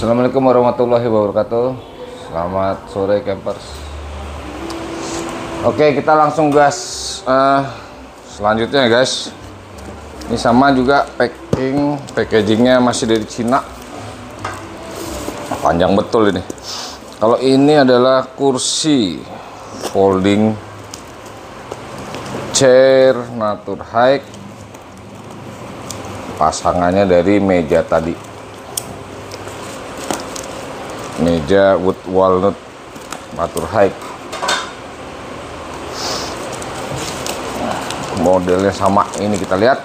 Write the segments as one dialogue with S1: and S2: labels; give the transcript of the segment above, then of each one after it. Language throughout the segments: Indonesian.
S1: Assalamualaikum warahmatullahi wabarakatuh. Selamat sore campers. Oke, kita langsung gas selanjutnya guys. Ini sama juga packagingnya masih dari Cina. Panjang betul ini. Kalau ini adalah kursi folding chair Natur Hike, pasangannya dari meja tadi, meja wood walnut Natur Hike. Modelnya sama, ini kita lihat.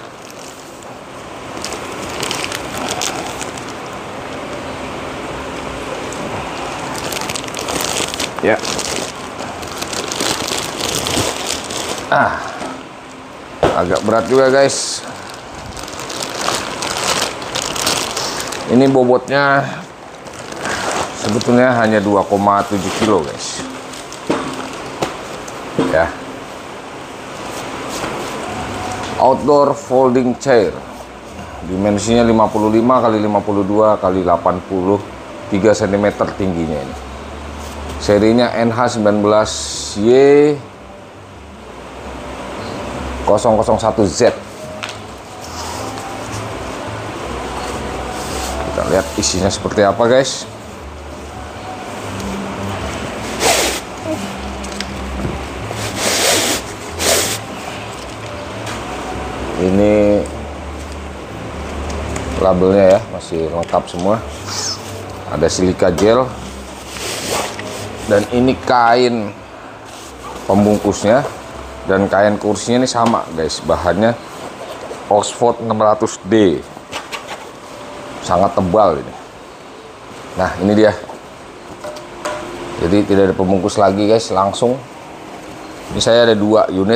S1: Ya. Agak berat juga guys. Ini bobotnya sebetulnya hanya 2,7 kilo guys. Ya. Outdoor folding chair. Dimensinya 55 kali 52 kali 83 cm tingginya ini. Serinya NH19Y001Z. Kita lihat isinya seperti apa guys. Ini labelnya ya, masih lengkap semua. Ada silika gel. Dan ini kain pembungkusnya dan kain kursinya ini sama guys. Bahannya Oxford 600D. Sangat tebal ini. Nah, ini dia. Jadi tidak ada pembungkus lagi guys, langsung. Ini saya ada 2 unit.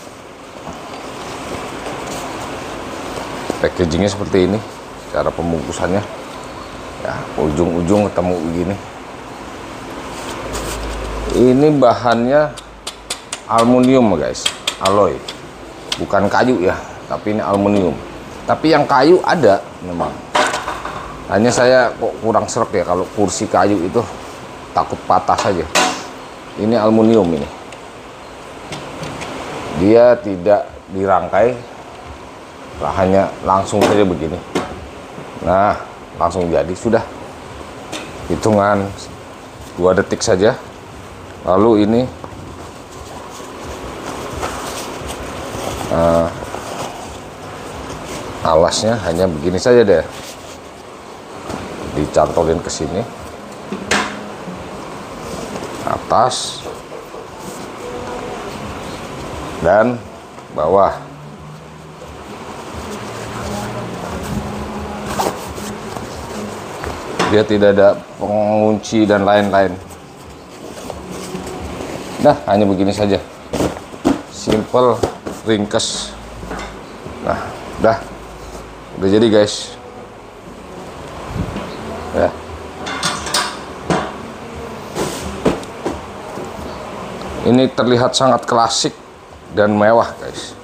S1: Packagingnya seperti ini, cara pembungkusannya ya, ujung-ujung ketemu begini. Ini bahannya aluminium guys, alloy, bukan kayu ya, tapi ini aluminium. Tapi yang kayu ada memang, hanya saya kok kurang serap ya. Kalau kursi kayu itu takut patah saja. Ini aluminium, ini dia tidak dirangkai, hanya langsung saja begini. Nah, langsung jadi, sudah hitungan 2 detik saja. Lalu ini alasnya hanya begini saja deh, dicantolin ke sini, atas dan bawah. Dia tidak ada pengunci dan lain-lain. Nah, hanya begini saja, simple, ringkes. Nah, udah jadi guys ya. Ini terlihat sangat klasik dan mewah guys.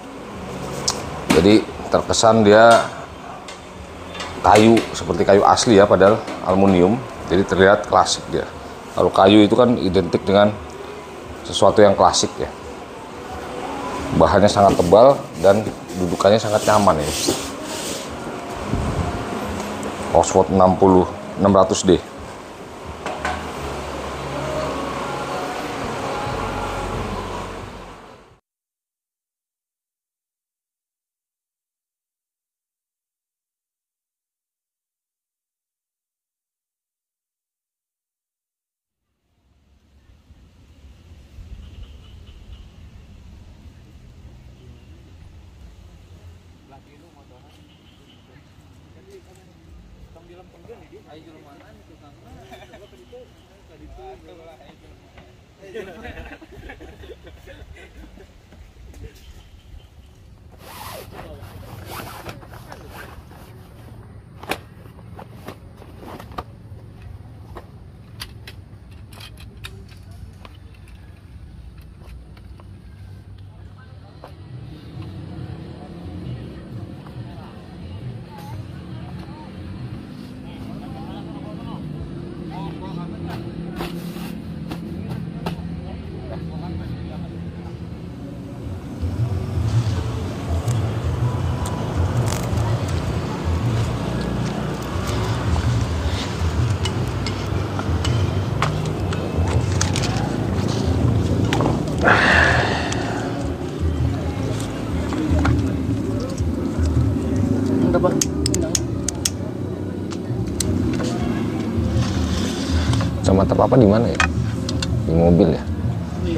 S1: Jadi terkesan dia kayu, seperti kayu asli ya, padahal aluminium. Jadi terlihat klasik dia. Kalau kayu itu kan identik dengan sesuatu yang klasik ya. Bahannya sangat tebal dan dudukannya sangat nyaman ya. Oxford 600D. kacamata papa di mana ya? Di mobil ya?
S2: Iya.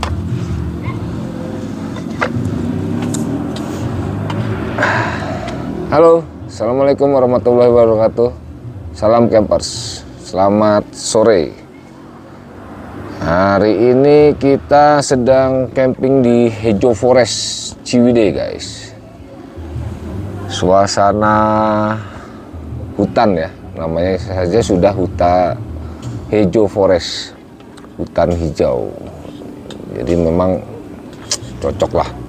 S1: Halo, assalamualaikum warahmatullahi wabarakatuh. Salam campers, selamat sore. Hari ini kita sedang camping di Hejo Forest Ciwidey guys. Suasana hutan ya, namanya saja sudah hutan Hejo Forest, hutan hijau. Jadi memang cocok lah